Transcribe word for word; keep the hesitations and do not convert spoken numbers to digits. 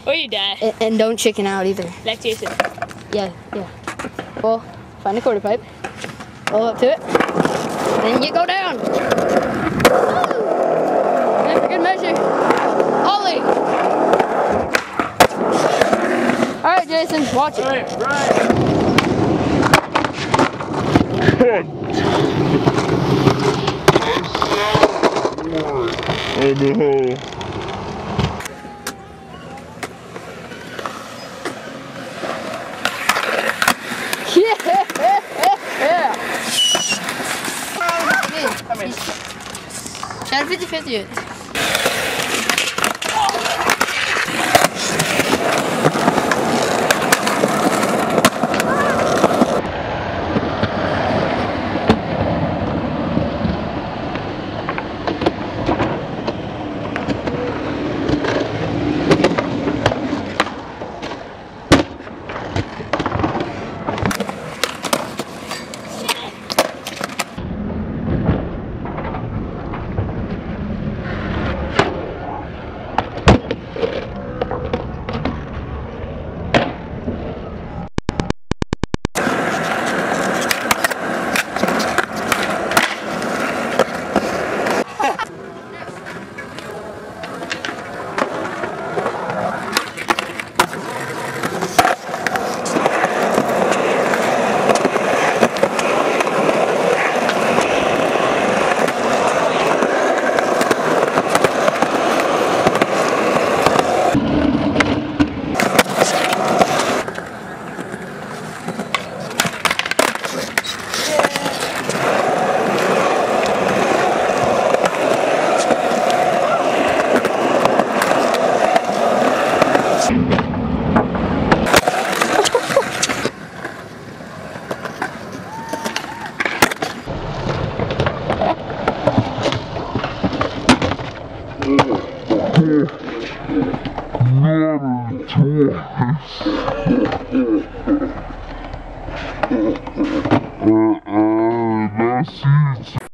Or you die. And, and don't chicken out either. Like Jason. Yeah, yeah. Well, find a quarter pipe. Roll up to it. Then you go down. Woo! And for good measure, ollie. All right, Jason, watch it. All right, right. In the hole. Yeah! Come in. Kör fifty fifty ut. Uh, uh, that's it.